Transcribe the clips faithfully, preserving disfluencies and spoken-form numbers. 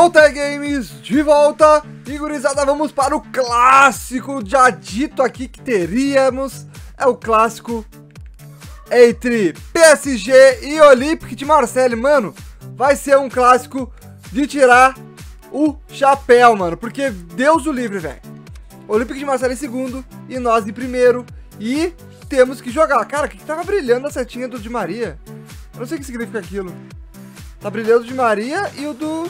Volta Games, de volta. E gurizada, vamos para o clássico já dito aqui que teríamos. É o clássico entre P S G e Olympique de Marseille, mano. Vai ser um clássico de tirar o chapéu, mano, porque Deus o livre, velho. Olympique de Marseille em segundo e nós em primeiro. E temos que jogar. Cara, o que, que tava brilhando a setinha do Di Maria? Eu não sei o que significa aquilo. Tá brilhando o Di Maria e o do...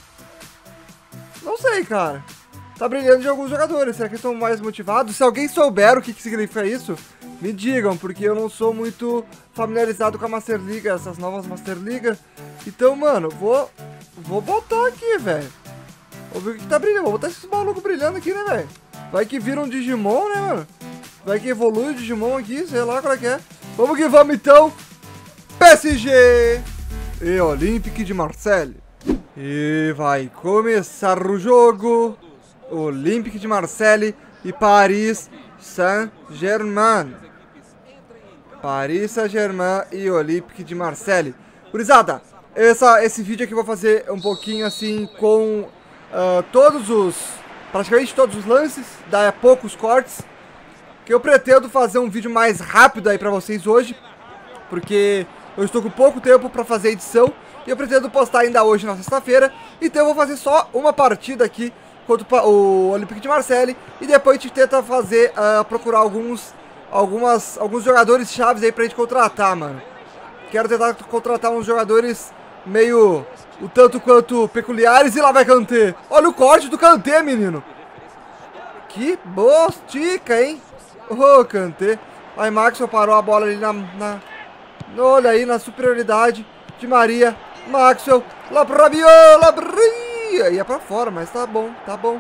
Não sei, cara. Tá brilhando de alguns jogadores. Será que estão mais motivados? Se alguém souber o que, que significa isso, me digam, porque eu não sou muito familiarizado com a Master League, essas novas Master League. Então, mano, vou... Vou botar aqui, velho. Vou ver o que, que tá brilhando. Vou botar esses malucos brilhando aqui, né, velho? Vai que vira um Digimon, né, mano? Vai que evolui o Digimon aqui, sei lá qual é que é. Vamos que vamos, então. P S G e Olympique de Marseille. E vai começar o jogo. Olympique de Marseille e Paris Saint-Germain. Paris Saint-Germain e Olympique de Marseille. Gurizada, essa, esse vídeo aqui eu vou fazer um pouquinho assim com uh, todos os... praticamente todos os lances, dá poucos cortes. Que eu pretendo fazer um vídeo mais rápido aí pra vocês hoje, porque eu estou com pouco tempo pra fazer a edição e eu pretendo postar ainda hoje na sexta-feira. Então eu vou fazer só uma partida aqui contra o Olympique de Marseille e depois a gente tenta fazer, uh, procurar alguns, algumas, alguns jogadores chaves aí pra gente contratar, mano. Quero tentar contratar uns jogadores meio o tanto quanto peculiares. E lá vai Kanté. Olha o corte do Kanté, menino. Que bostica, hein? Ô, oh, Kanté. Aí Maxwell parou a bola ali na, na... Olha aí, na superioridade de Maria. Maxwell, lá pro Rabiot, lá pro... Ia pra fora, mas tá bom, tá bom.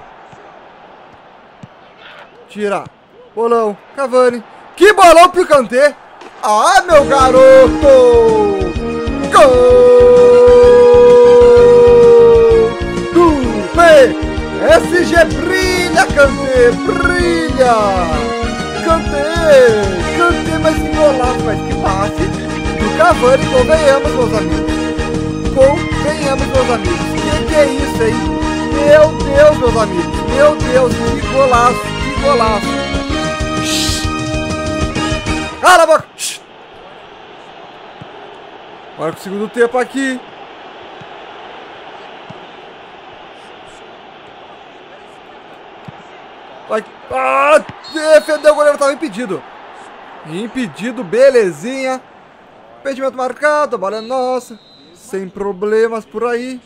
Tira. Bolão, Cavani. Que bolão pro Kanté. Ah, meu garoto. Gol do P S G. Brilha, Kanté, brilha. Kanté, Kanté, mas que golaço, mas que passe do Cavani, convenhamos, meus amigos. Convenhamos, meus amigos. Que que é isso aí? Meu Deus, meus amigos. Meu Deus, que golaço, que golaço. Cala a boca. Bora pro segundo tempo aqui. Vai. Ah, defendeu, o goleiro tava impedido. Impedido, belezinha. Impedimento marcado, a bola é nossa. Sem problemas por aí.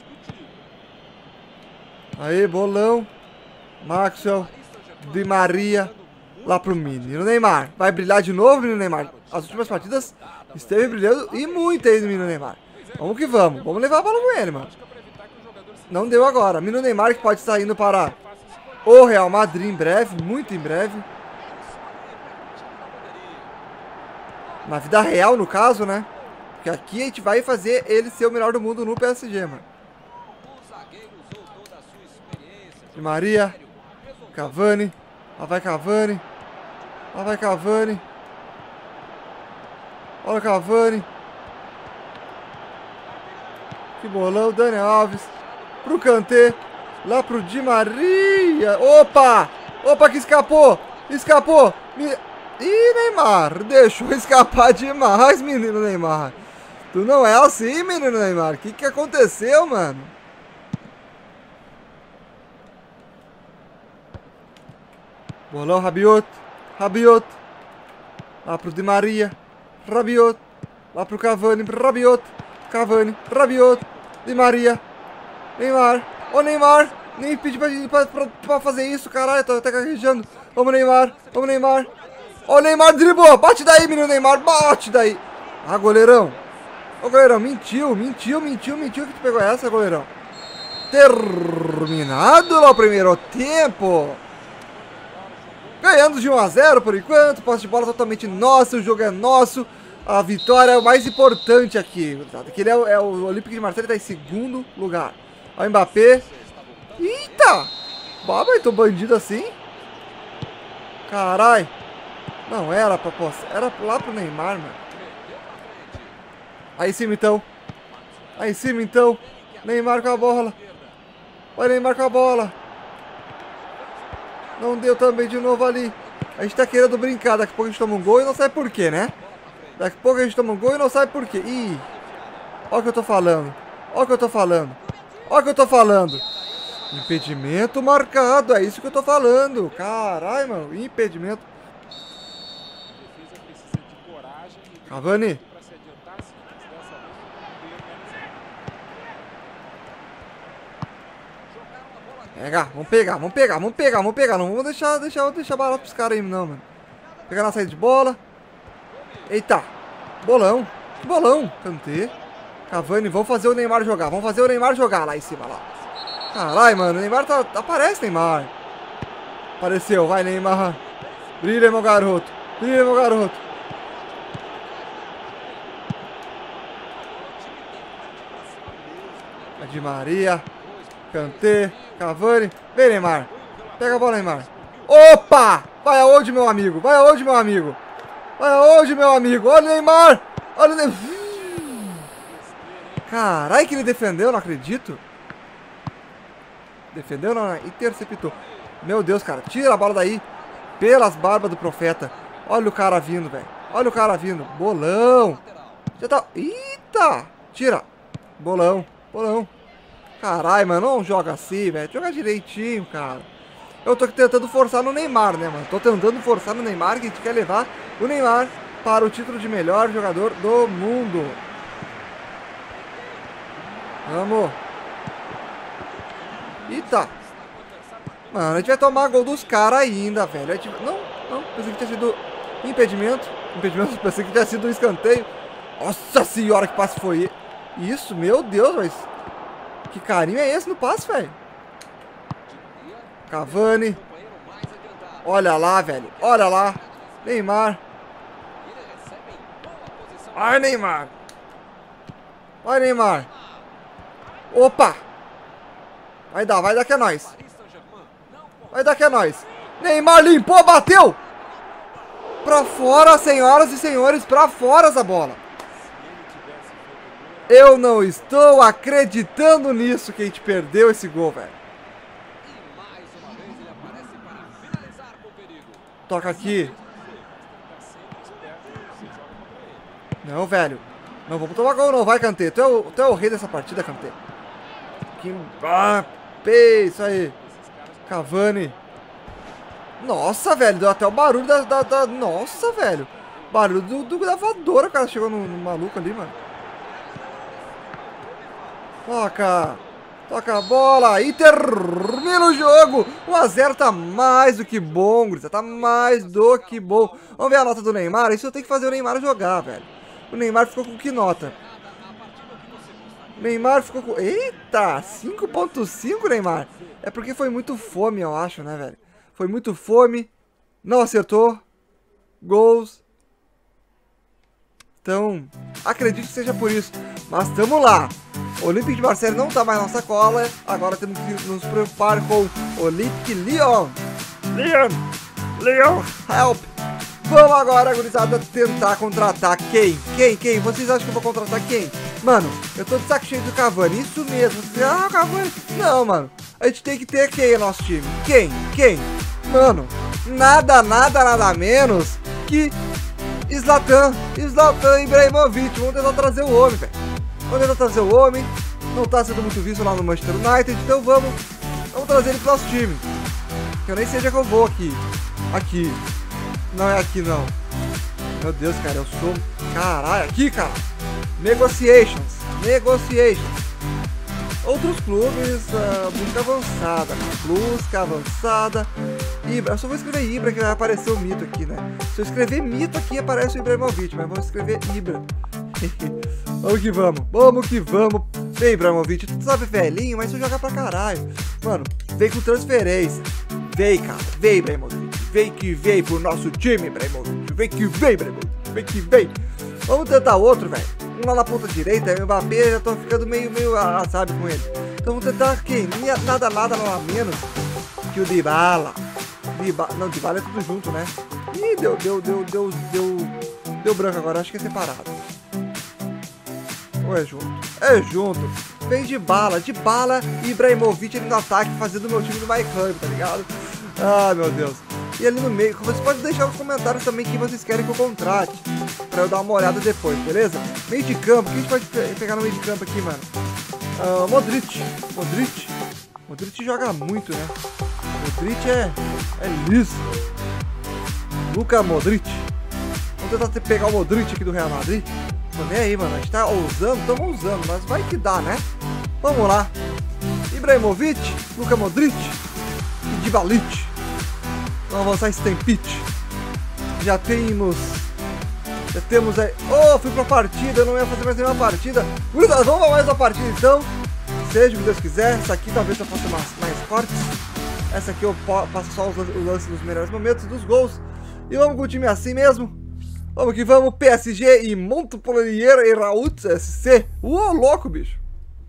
Aí, bolão. Maxwell. Di Maria. Lá pro menino Neymar. Vai brilhar de novo, menino Neymar? As últimas partidas esteve brilhando e muito aí do menino Neymar. Vamos que vamos. Vamos levar a bola com ele, mano. Não deu agora. Menino Neymar que pode estar indo para o Real Madrid em breve. Muito em breve. Na vida real, no caso, né? Porque aqui a gente vai fazer ele ser o melhor do mundo no P S G, mano. Di Maria. Cavani. Lá vai Cavani. Lá vai Cavani. Olha o Cavani. Que bolão. Dani Alves. Pro Kanté. Lá pro Di Maria. Opa! Opa, que escapou. Escapou. Me... Ih, Neymar. Deixou escapar demais, menino Neymar. Tu não é assim, menino Neymar. O que que aconteceu, mano? Bolão, Rabiot. Rabiot. Lá pro Di Maria. Rabiot. Lá pro Cavani. Rabiot. Cavani. Rabiot. Di Maria. Neymar. Ô, Neymar. Nem pedi pra, pra, pra, pra fazer isso, caralho. Tô até carregando. Vamos, Neymar. Vamos, Neymar. Ô, Neymar driblou. Bate daí, menino Neymar. Bate daí. Ah, goleirão. Ô, goleirão. Mentiu. Mentiu, mentiu, mentiu. Que tu pegou essa, goleirão? Terminado lá o primeiro tempo. Ganhando de um a zero por enquanto. Posse de bola totalmente nosso. O jogo é nosso. A vitória é o mais importante aqui. Que ele é, é o Olympique de Marseille, tá em segundo lugar. Olha o Mbappé. Eita! Baba, eu tô bandido assim? Carai. Não era pra posse. Era lá pro Neymar, mano. Aí em cima então. Aí em cima então. Neymar com a bola. Olha Neymar com a bola. Não deu também de novo ali. A gente tá querendo brincar. Daqui a pouco a gente toma um gol e não sabe por quê, né? Daqui a pouco a gente toma um gol e não sabe por quê. Ih, olha o que eu tô falando. Olha o que eu tô falando. Olha o que eu tô falando. Impedimento marcado. É isso que eu tô falando. Caralho, mano. Impedimento. Cavani. Pega, vamos pegar, vamos pegar, vamos pegar, vamos pegar. Não vamos deixar, deixar, deixar barato pros caras aí, não, mano. Pegar na saída de bola. Eita. Bolão. Bolão. Kanté. Cavani, vamos fazer o Neymar jogar. Vamos fazer o Neymar jogar lá em cima, lá. Caralho, mano. O Neymar tá... Aparece, Neymar. Apareceu. Vai, Neymar. Brilha, meu garoto. Brilha, meu garoto. Di Maria. Kanté. Cavani. Vem, Neymar. Pega a bola, Neymar. Opa! Vai aonde, meu amigo? Vai aonde, meu amigo? Vai aonde, meu amigo? Olha o Neymar! Olha o Neymar! Caralho, que ele defendeu, não acredito. Defendeu, não, né? Interceptou. Meu Deus, cara. Tira a bola daí. Pelas barbas do profeta. Olha o cara vindo, velho. Olha o cara vindo. Bolão. Já tá... Eita! Tira. Bolão. Bolão. Caralho, mano, não joga assim, velho. Joga direitinho, cara. Eu tô tentando forçar no Neymar, né, mano? Tô tentando forçar no Neymar, que a gente quer levar o Neymar para o título de melhor jogador do mundo. Vamos. Eita. Mano, a gente vai tomar gol dos caras ainda, velho. A gente... Não, não. Pensei que tinha sido impedimento. Impedimento, pensei que tinha sido um escanteio. Nossa senhora, que passe foi isso? Meu Deus, mas... Que carinho é esse no passe, velho? Cavani. Olha lá, velho. Olha lá. Neymar. Vai, Neymar. Vai, Neymar. Opa. Vai dar, vai dar que é nóis. Vai dar que é nóis. Neymar limpou, bateu. Pra fora, senhoras e senhores. Pra fora essa bola. Eu não estou acreditando nisso que a gente perdeu esse gol, velho. Toca aqui. Não, velho. Não, vamos tomar gol não, vai, Kanté. Tu é o, tu é o rei dessa partida, Kanté. Que... Ah, isso aí. Cavani. Nossa, velho, deu até o barulho da... da, da... Nossa, velho. Barulho do, do gravador, o cara chegou no, no maluco ali, mano. Toca. Toca a bola. E termina o jogo. um a zero tá mais do que bom, Grisa. Tá mais do que bom. Vamos ver a nota do Neymar. Isso eu tenho que fazer o Neymar jogar, velho. O Neymar ficou com que nota? O Neymar ficou com... Eita, cinco ponto cinco, Neymar. É porque foi muito fome, eu acho, né, velho? Foi muito fome. Não acertou. Gols. Então, acredito que seja por isso. Mas tamo lá. O Olympique de Marseille não tá mais na nossa cola. Agora temos que nos preocupar com o Olympique Lyon. Lyon. Lyon. Help. Vamos agora, gurizada, tentar contratar quem? Quem? Quem? Vocês acham que eu vou contratar quem? Mano, eu tô de saco cheio do Cavani. Isso mesmo. Vocês, ah, Cavani. Não, mano. A gente tem que ter quem no nosso time? Quem? Quem? Mano, nada, nada, nada menos que Zlatan. Zlatan Ibrahimovic. Vamos tentar trazer o homem, velho. Vamos tentar trazer o homem. Não tá sendo muito visto lá no Manchester United. Então vamos, vamos trazer ele pro nosso time. Que eu nem sei onde é que eu vou aqui. Aqui. Não é aqui, não. Meu Deus, cara. Eu sou... Caralho. Aqui, cara. Negotiations. Negotiations. Outros clubes. Uh, busca avançada. Busca avançada. Ibra. Eu só vou escrever Ibra que vai aparecer o mito aqui, né? Se eu escrever mito aqui, aparece o Ibrahimovic. Mas vou escrever Ibra. Vamos que vamos, vamos que vamos. Vem, Ibrahimovic, tu sabe velhinho, mas tu joga pra caralho. Mano, vem com transferência. Vem, cara, vem, Ibrahimovic. Vem que vem pro nosso time, Ibrahimovic. Vem que vem, Ibrahimovic. Vem que vem. Vamos tentar outro, velho. Um lá na ponta direita, o Mbappé, já tô ficando meio, meio, ah, sabe, com ele. Então vamos tentar quem? Nada, nada, nada menos que o Dybala. Dybala. Não, Dybala é tudo junto, né? Ih, deu, deu, deu, deu, deu, deu branco agora, acho que é separado. Ou é junto? É junto. fez de bala, de bala e Ibrahimovic ali no ataque, fazendo o meu time do MyClub, tá ligado? Ah, meu Deus. E ali no meio, você pode deixar nos comentários também quem vocês querem que eu contrate, pra eu dar uma olhada depois, beleza? Meio de campo, o que a gente pode pegar no meio de campo aqui, mano? Uh, Modric, Modric, Modric joga muito, né? Modric é, é liso. Luka Modric. Vamos tentar pegar o Modric aqui do Real Madrid. Tô nem aí, mano. A gente tá ousando, estamos usando, mas vai que dá, né? Vamos lá. Ibrahimovic, Luka Modric e Dybalic. Vamos avançar esse tempite. Já temos... Já temos aí... Oh, fui pra partida, eu não ia fazer mais nenhuma partida. Vamos pra mais uma partida, então. Seja o que Deus quiser. Essa aqui talvez eu faça mais, mais cortes. Essa aqui eu passo só os lances dos melhores momentos, dos gols. E vamos com o time assim mesmo. Vamos que vamos, P S G e Montpellier e Raúl S C. Uou, louco, bicho.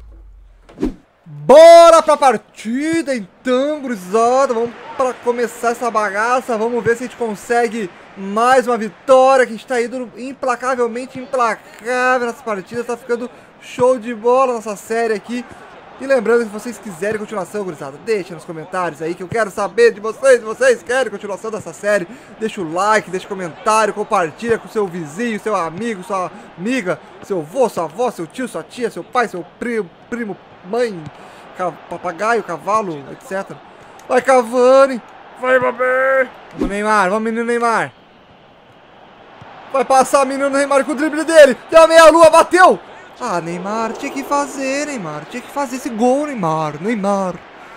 Bora pra partida, então, gurizada. Vamos pra começar essa bagaça. Vamos ver se a gente consegue mais uma vitória. Que a gente tá indo implacavelmente implacável nessa partida. Tá ficando show de bola nossa série aqui. E lembrando que se vocês quiserem continuação, gurizada, deixa nos comentários aí que eu quero saber de vocês. Se vocês querem continuação dessa série, deixa o like, deixa o comentário, compartilha com seu vizinho, seu amigo, sua amiga, seu avô, sua avó, seu tio, sua tia, seu pai, seu primo, primo mãe, papagaio, cavalo, etcétera. Vai, Cavani! Vai, bebê! Vamos, Neymar, vamos, menino Neymar! Vai passar, menino Neymar, com o drible dele! Deu a meia-lua, bateu! Ah, Neymar, tinha que fazer, Neymar. Tinha que fazer esse gol, Neymar. Neymar.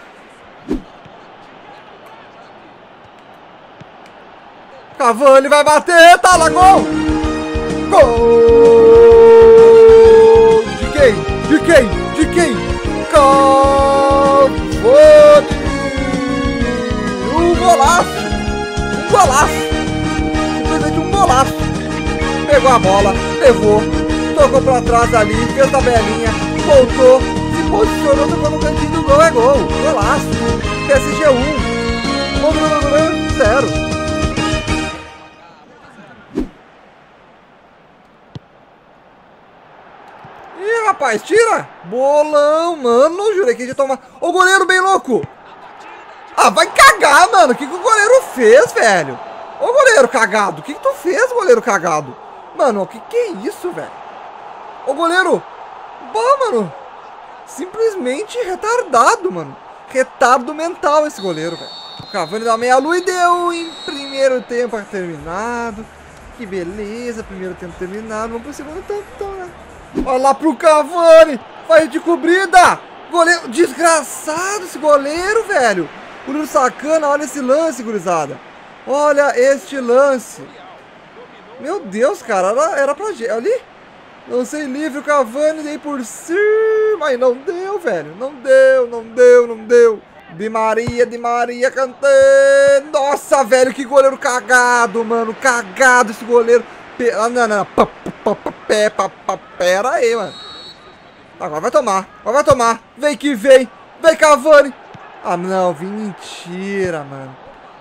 Cavani vai bater, tá lá, gol! Gol! De quem? De quem? De quem? Cavani! Um golaço! Um golaço! Simplesmente um golaço! Pegou a bola, levou. Tocou pra trás ali, fez tabelinha, voltou, se posicionou, tocou no cantinho do gol, é gol, golaço. P S G um, zero. Ih, rapaz, tira! Bolão, mano, jurei que ia tomar. Ô, goleiro bem louco! Ah, vai cagar, mano, o que, que o goleiro fez, velho? Ô, goleiro cagado, o que, que tu fez, goleiro cagado? Mano, o que, que é isso, velho? Ô, goleiro! Bom, mano! Simplesmente retardado, mano. Retardo mental esse goleiro, velho. O Cavani dá meia lua e deu em primeiro tempo terminado. Que beleza, primeiro tempo terminado. Vamos pro segundo tempo, então, né? Olha lá pro Cavani! Vai de cobrida! Goleiro... Desgraçado esse goleiro, velho! Goleiro sacana, olha esse lance, gurizada. Olha este lance. Meu Deus, cara, era, era pra... Ali... Lancei livre o Cavani, dei por cima. E não deu, velho. Não deu, não deu, não deu. Di Maria, Di Maria, cantei. Nossa, velho, que goleiro cagado, mano. Cagado esse goleiro. Ah, não, não, não. Pera aí, mano. Agora vai tomar, agora vai tomar. Vem que vem. Vem, Cavani. Ah, não, vim mentira, mano.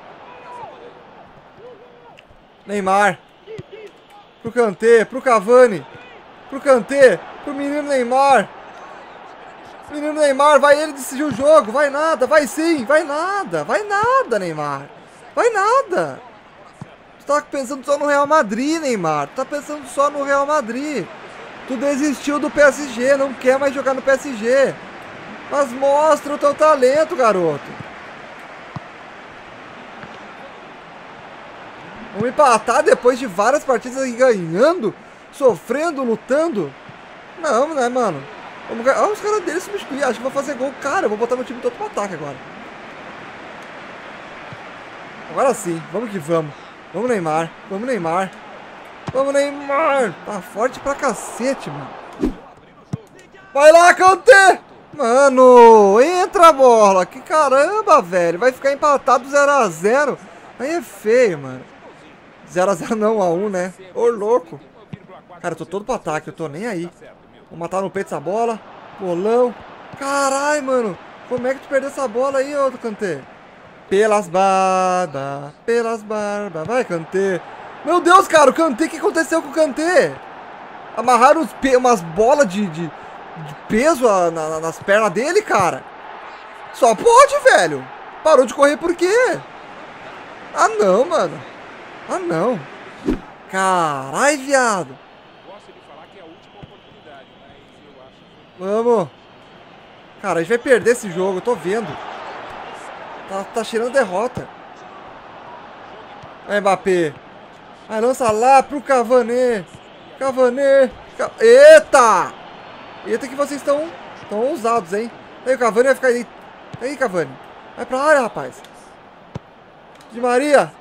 Neymar. Pro Kanté, pro Cavani. Pro Kanté, pro menino Neymar. Menino Neymar, vai ele decidir o jogo. Vai nada, vai sim, vai nada. Vai nada, Neymar. Vai nada. Tu tá pensando só no Real Madrid, Neymar. Tu tá pensando só no Real Madrid. Tu desistiu do P S G, não quer mais jogar no P S G. Mas mostra o teu talento, garoto. Vamos empatar depois de várias partidas aí ganhando. Sofrendo, lutando. Não, né, mano? Vamos... Ah, os caras deles substituir. Acho que vou fazer gol. Cara, eu vou botar meu time todo pro ataque agora. Agora sim. Vamos que vamos. Vamos, Neymar. Vamos, Neymar. Vamos, Neymar. Tá forte pra cacete, mano. Vai lá, Kanté. Mano, entra a bola. Que caramba, velho. Vai ficar empatado zero a zero. Aí é feio, mano. zero a zero não, um a um, né? Ô, louco. Cara, eu tô todo pro ataque, eu tô nem aí. Vou matar no peito essa bola. Bolão. Carai, mano. Como é que tu perdeu essa bola aí, ô Kanté? Pelas barbas, pelas barbas. Vai, Kanté. Meu Deus, cara, o Kanté, o que aconteceu com o Kanté? Amarraram uns pe umas bolas de, de, de peso a, na, nas pernas dele, cara. Só pode, velho. Parou de correr por quê? Ah, não, mano. Ah, não. Carai, viado. Gosto de falar que é a última oportunidade, mas eu acho que... Vamos. Cara, a gente vai perder esse jogo, eu tô vendo. Tá, tá cheirando derrota. Aí, Mbappé. Aí, lança lá pro Cavani. Cavani. Ca... Eita! Eita que vocês estão tão ousados, hein? Aí, o Cavani vai ficar aí. Aí, Cavani. Vai pra área, rapaz. Di Maria.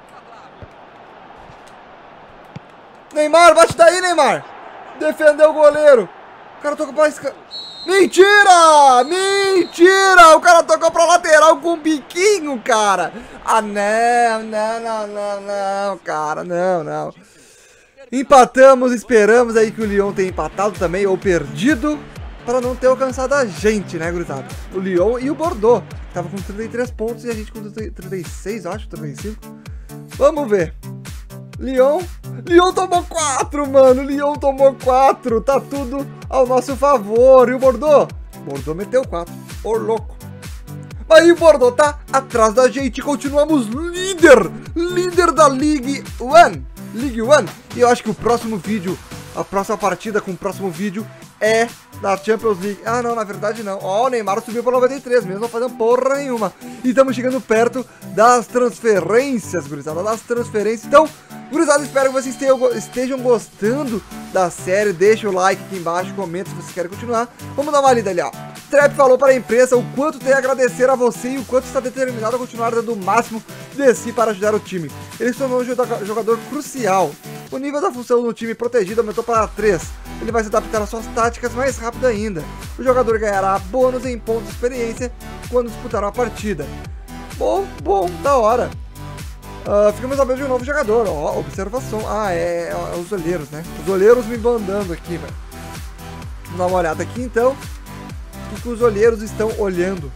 Neymar, bate daí, Neymar. Defendeu o goleiro. O cara tocou pra escanteio. Mentira! Mentira! O cara tocou pra lateral com um biquinho, cara. Ah, não, não, não, não, não, cara. Não, não. Empatamos, esperamos aí que o Lyon tenha empatado também, ou perdido, para não ter alcançado a gente, né, gurizada? O Lyon e o Bordeaux. Tava com trinta e três pontos e a gente com trinta e seis, acho, trinta e cinco. Vamos ver. Lyon. Lyon tomou quatro, mano. Lyon tomou quatro. Tá tudo ao nosso favor. E o Bordeaux? Bordeaux meteu quatro. Ô, louco. Mas o Bordeaux tá atrás da gente. Continuamos líder. Líder da League One. League One. E eu acho que o próximo vídeo, a próxima partida com o próximo vídeo é da Champions League. Ah, não, na verdade não. Ó, o Neymar subiu para noventa e três, mesmo não fazendo porra nenhuma. E estamos chegando perto das transferências, gurizada. Das transferências. Então, gurizada, espero que vocês tenham, estejam gostando da série. Deixa o like aqui embaixo, comenta se vocês querem continuar. Vamos dar uma lida ali, ó. Trap falou para a imprensa o quanto tem a agradecer a você e o quanto está determinado a continuar dando o máximo de si para ajudar o time. Ele se tornou um jogador crucial. O nível da função no time protegido aumentou para três. Ele vai se adaptar às suas táticas mais rápido ainda. O jogador ganhará bônus em pontos de experiência quando disputar uma partida. Bom, bom, da hora. Uh, ficamos sabendo de um novo jogador, ó, observação. Ah, é, é os olheiros, né? Os olheiros me mandando aqui, velho. Vamos dar uma olhada aqui, então. O que os olheiros estão olhando.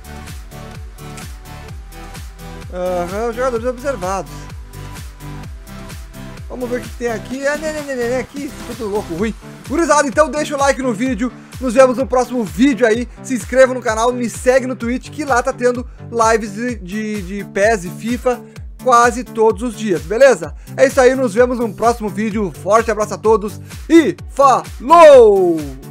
Aham, uhum, os jogadores observados. Vamos ver o que tem aqui. É, né, né, né, né, aqui, tudo louco, ruim. Gurizada, então deixa o like no vídeo. Nos vemos no próximo vídeo aí. Se inscreva no canal, me segue no Twitch, que lá tá tendo lives de, de, de P E S e FIFA quase todos os dias, beleza? É isso aí, nos vemos no próximo vídeo. Forte abraço a todos e falou!